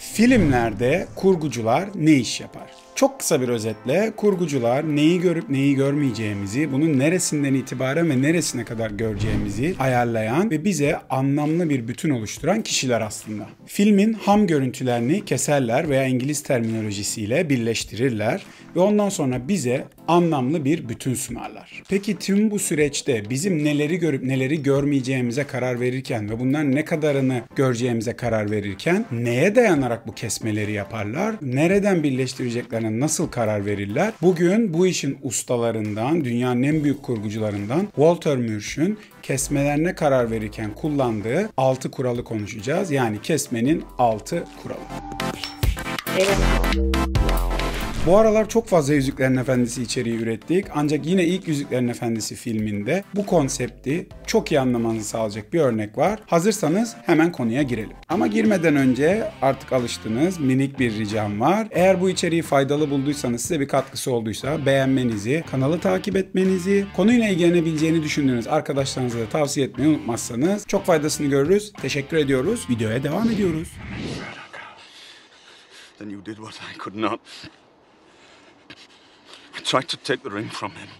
Filmlerde kurgucular ne iş yapar? Çok kısa bir özetle kurgucular neyi görüp neyi görmeyeceğimizi, bunun neresinden itibaren ve neresine kadar göreceğimizi ayarlayan ve bize anlamlı bir bütün oluşturan kişiler aslında. Filmin ham görüntülerini keserler veya İngiliz terminolojisiyle birleştirirler ve ondan sonra bize anlamlı bir bütün sunarlar. Peki tüm bu süreçte bizim neleri görüp neleri görmeyeceğimize karar verirken ve bunların ne kadarını göreceğimize karar verirken neye dayanarak bu kesmeleri yaparlar? Nereden birleştireceklerine nasıl karar verirler? Bugün bu işin ustalarından, dünyanın en büyük kurgucularından Walter Mürsch'ün kesmelerine karar verirken kullandığı 6 kuralı konuşacağız. Yani kesmenin 6 kuralı. Evet. Bu aralar çok fazla Yüzüklerin Efendisi içeriği ürettik. Ancak yine ilk Yüzüklerin Efendisi filminde bu konsepti çok iyi anlamanızı sağlayacak bir örnek var. Hazırsanız hemen konuya girelim. Ama girmeden önce artık alıştınız, minik bir ricam var. Eğer bu içeriği faydalı bulduysanız, size bir katkısı olduysa beğenmenizi, kanalı takip etmenizi, konuyla ilgilenebileceğini düşündüğünüz arkadaşlarınıza da tavsiye etmeyi unutmazsanız çok faydasını görürüz. Teşekkür ediyoruz. Videoya devam ediyoruz. Then you did what I could not. I tried to take the ring from him.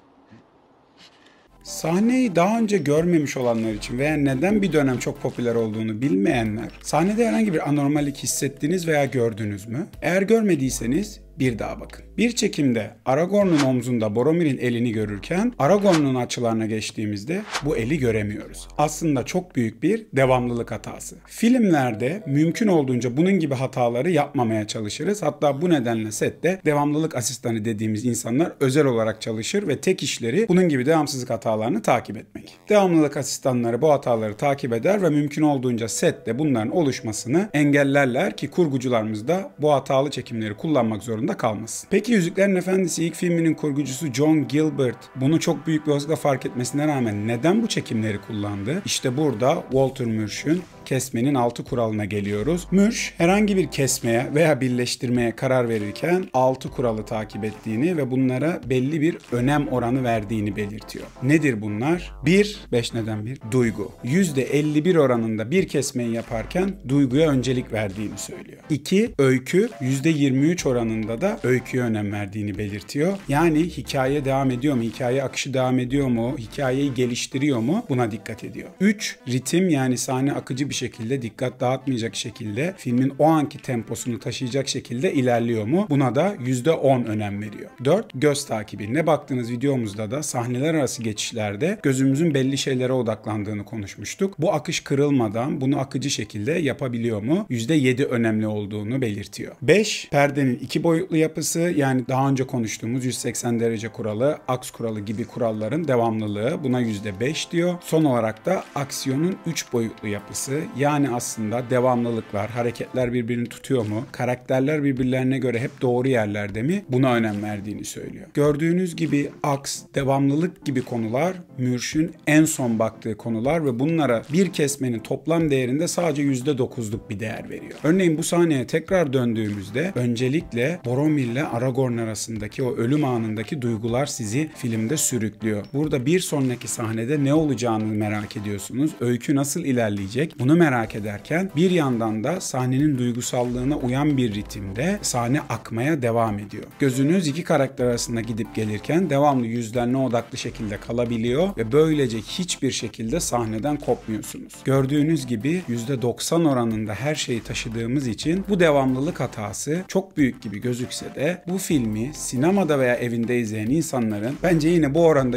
Sahneyi daha önce görmemiş olanlar için veya neden bir dönem çok popüler olduğunu bilmeyenler, sahnede herhangi bir anormallik hissettiniz veya gördünüz mü? Eğer görmediyseniz bir daha bakın. Bir çekimde Aragorn'un omzunda Boromir'in elini görürken Aragorn'un açılarına geçtiğimizde bu eli göremiyoruz. Aslında çok büyük bir devamlılık hatası. Filmlerde mümkün olduğunca bunun gibi hataları yapmamaya çalışırız. Hatta bu nedenle sette devamlılık asistanı dediğimiz insanlar özel olarak çalışır ve tek işleri bunun gibi devamsızlık hatalarını takip etmek. Devamlılık asistanları bu hataları takip eder ve mümkün olduğunca sette bunların oluşmasını engellerler ki kurgucularımız da bu hatalı çekimleri kullanmak zorunda kalmasın. Peki Yüzüklerin Efendisi ilk filminin kurgucusu John Gilbert bunu çok büyük bir olasılıkla fark etmesine rağmen neden bu çekimleri kullandı? İşte burada Walter Mürsch'ün kesmenin 6 kuralına geliyoruz. Mürsch herhangi bir kesmeye veya birleştirmeye karar verirken 6 kuralı takip ettiğini ve bunlara belli bir önem oranı verdiğini belirtiyor. Nedir bunlar? 1, 5 neden 1? Duygu. %51 oranında bir kesmeyi yaparken duyguya öncelik verdiğini söylüyor. 2, öykü. %23 oranında da öyküye önem verdiğini belirtiyor. Yani hikaye devam ediyor mu? Hikaye akışı devam ediyor mu? Hikayeyi geliştiriyor mu? Buna dikkat ediyor. 3, ritim yani sahne akıcı bir şekilde, dikkat dağıtmayacak şekilde, filmin o anki temposunu taşıyacak şekilde ilerliyor mu? Buna da %10 önem veriyor. 4, göz takibi. Ne baktığınız videomuzda da sahneler arası geçişlerde gözümüzün belli şeylere odaklandığını konuşmuştuk. Bu akış kırılmadan bunu akıcı şekilde yapabiliyor mu? %7 önemli olduğunu belirtiyor. 5, perdenin 2 boyutlu yapısı yani daha önce konuştuğumuz 180 derece kuralı, aks kuralı gibi kuralların devamlılığı buna %5 diyor. Son olarak da aksiyonun 3 boyutlu yapısı yani aslında devamlılıklar, hareketler birbirini tutuyor mu? Karakterler birbirlerine göre hep doğru yerlerde mi? Buna önem verdiğini söylüyor. Gördüğünüz gibi aks, devamlılık gibi konular Mürsch'ün en son baktığı konular ve bunlara bir kesmenin toplam değerinde sadece %9'luk bir değer veriyor. Örneğin bu sahneye tekrar döndüğümüzde öncelikle Boromir ile Aragorn arasındaki o ölüm anındaki duygular sizi filmde sürüklüyor. Burada bir sonraki sahnede ne olacağını merak ediyorsunuz. Öykü nasıl ilerleyecek? Bunu merak ederken bir yandan da sahnenin duygusallığına uyan bir ritimde sahne akmaya devam ediyor. Gözünüz iki karakter arasında gidip gelirken devamlı yüzlerine odaklı şekilde kalabiliyor ve böylece hiçbir şekilde sahneden kopmuyorsunuz. Gördüğünüz gibi %90 oranında her şeyi taşıdığımız için bu devamlılık hatası çok büyük gibi gözükse de bu filmi sinemada veya evinde izleyen insanların bence yine bu oranda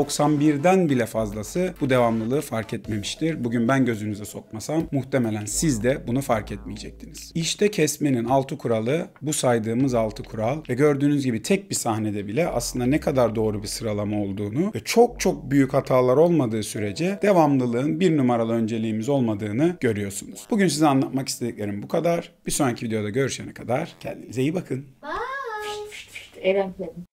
%91'den bile fazlası bu devamlılığı fark etmemiştir. Bugün ben gözünüze sokmasam muhtemelen siz de bunu fark etmeyecektiniz. İşte kesmenin 6 kuralı bu saydığımız 6 kural ve gördüğünüz gibi tek bir sahnede bile aslında ne kadar doğru bir sıralama olduğunu ve çok çok büyük hatalar olmadığı sürece devamlılığın bir numaralı önceliğimiz olmadığını görüyorsunuz. Bugün size anlatmak istediklerim bu kadar. Bir sonraki videoda görüşene kadar kendinize iyi bakın. Eren